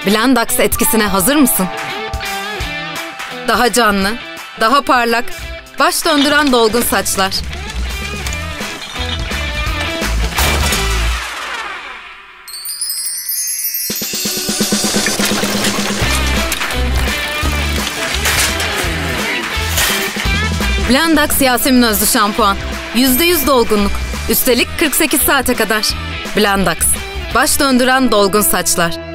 Blendax etkisine hazır mısın? Daha canlı, daha parlak, baş döndüren dolgun saçlar. Blendax Yasemin Özlü şampuan. %100 dolgunluk. Üstelik 48 saate kadar. Blendax. Baş döndüren dolgun saçlar.